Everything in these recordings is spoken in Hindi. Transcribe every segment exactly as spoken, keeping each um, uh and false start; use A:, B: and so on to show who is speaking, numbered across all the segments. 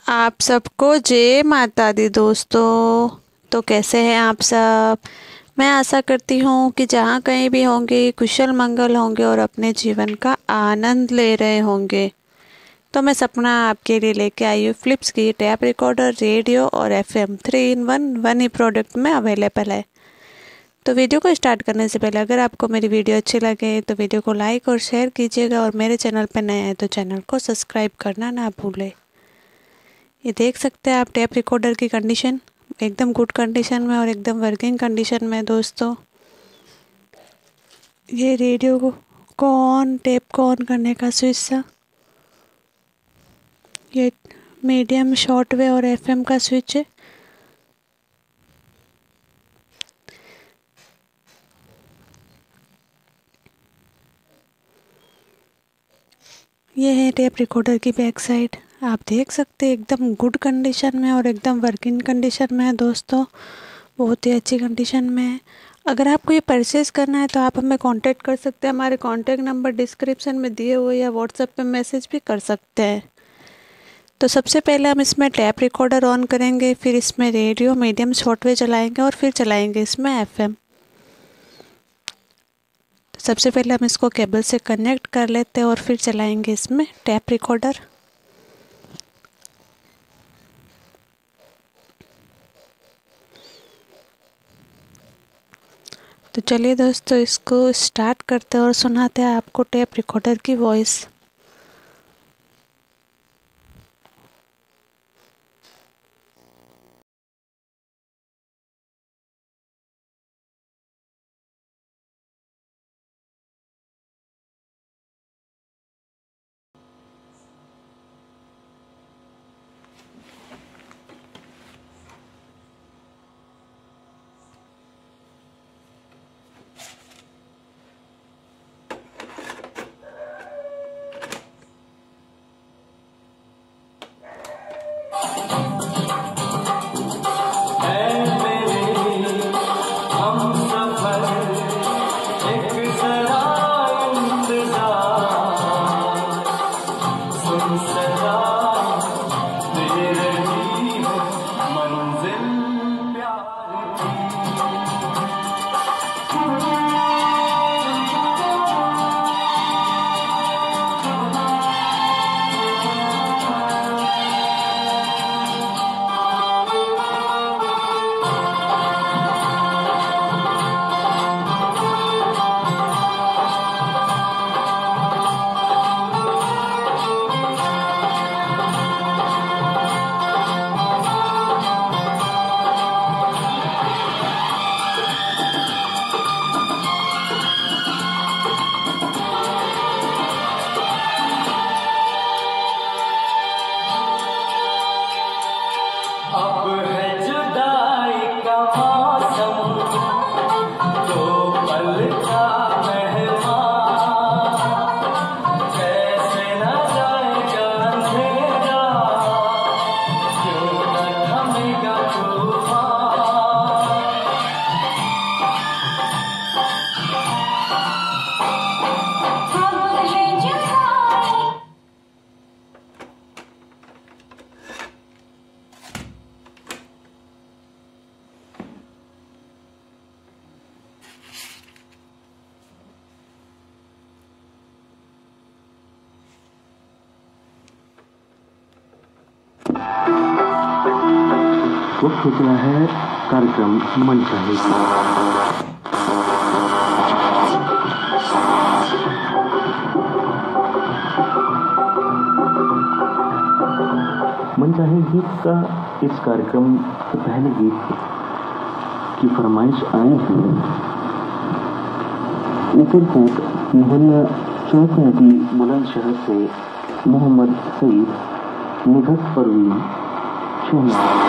A: आप सबको जय माता दी दोस्तों। तो कैसे हैं आप सब। मैं आशा करती हूँ कि जहाँ कहीं भी होंगे कुशल मंगल होंगे और अपने जीवन का आनंद ले रहे होंगे। तो मैं सपना आपके लिए लेके आई हूँ फ्लिप्स की टैप रिकॉर्डर, रेडियो और FM three in one one ही प्रोडक्ट में अवेलेबल है। तो वीडियो को स्टार्ट करने से पहले अगर आपको मेरी वीडियो अच्छी लगे तो वीडियो को लाइक और शेयर कीजिएगा, और मेरे चैनल पर नए हैं तो चैनल को सब्सक्राइब करना ना भूलें। ये देख सकते हैं आप टैप रिकॉर्डर की कंडीशन एकदम गुड कंडीशन में और एकदम वर्किंग कंडीशन में दोस्तों। ये रेडियो को, को ऑन टैप को ऑन करने का स्विच था। ये मीडियम शॉर्ट वेव और एफएम का स्विच है। ये है टैप रिकॉर्डर की बैक साइड। आप देख सकते हैं एकदम गुड कंडीशन में और एकदम वर्किंग कंडीशन में है दोस्तों, बहुत ही अच्छी कंडीशन में है। अगर आपको ये परचेज़ करना है तो आप हमें कांटेक्ट कर सकते हैं। हमारे कांटेक्ट नंबर डिस्क्रिप्शन में दिए हुए, या व्हाट्सएप पे मैसेज भी कर सकते हैं। तो सबसे पहले हम इसमें टैप रिकॉर्डर ऑन करेंगे, फिर इसमें रेडियो मीडियम शॉर्टवेव चलाएंगे और फिर चलाएंगे इसमें एफएम। तो सबसे पहले हम इसको केबल से कनेक्ट कर लेते हैं और फिर चलाएंगे इसमें टैप रिकॉर्डर। तो चलिए दोस्तों इसको स्टार्ट करते हैं और सुनाते हैं आपको टैप रिकॉर्डर की वॉइस।
B: वक्त हो चला है कार्यक्रम मन चाहे। मन चाहे गीत का इस कार्यक्रम के पहले गीत की फरमाइश आए हैं। ऊपरकोट मोहल्ला चौक नदी बुलंदशहर से Mohammad Saeed, Nighat Parveen, Shahnaz.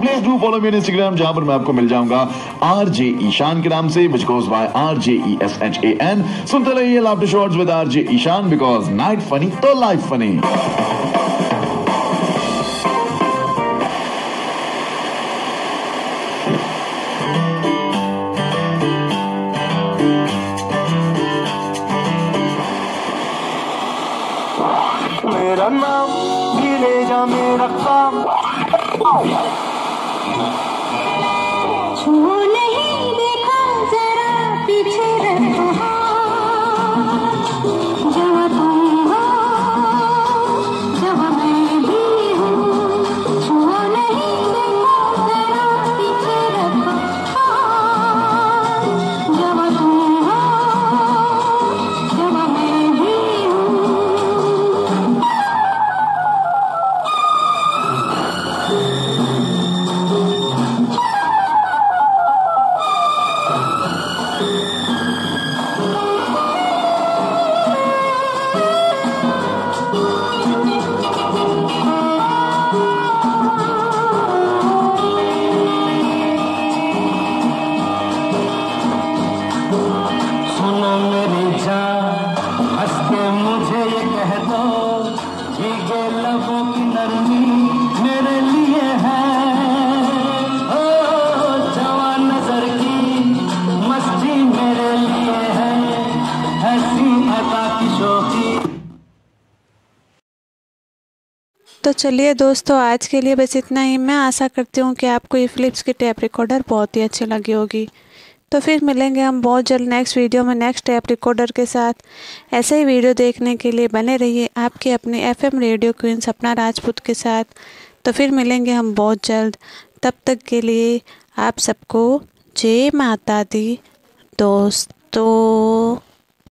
C: Please do follow me on Instagram, जहां पर मैं आपको मिल जाऊंगा आर जे ईशान के नाम से, which goes by R J E S H A N. सुनते रहिए laughter shots with R J Ishaan, because night funny तो लाइफ फनी।
D: मेरा नाम भी ले जा, मेरा काम
E: छू नहीं देखा, जरा पीछे रखो, जब तुम हो जब मैं भी हूँ। छू नहीं देखा, जरा पीछे रखो, जब तुम हो जब मैं भी हूँ।
D: सुनो मेरी जान, हंस के मुझे ये कह दो, भीगे लबों की नरमी मेरे लिए है। ओ जवान नजर की मस्ती मेरे लिए है, ऐसी अदा की शोखी।
A: तो चलिए दोस्तों, आज के लिए बस इतना ही। मैं आशा करती हूँ कि आपको ये फिलिप्स की टेप रिकॉर्डर बहुत ही अच्छी लगी होगी। तो फिर मिलेंगे हम बहुत जल्द नेक्स्ट वीडियो में नेक्स्ट टेप रिकॉर्डर के साथ। ऐसे ही वीडियो देखने के लिए बने रहिए आपके अपने एफ एम रेडियो क्वीन सपना राजपूत के साथ। तो फिर मिलेंगे हम बहुत जल्द। तब तक के लिए आप सबको जय माता दी दोस्तों।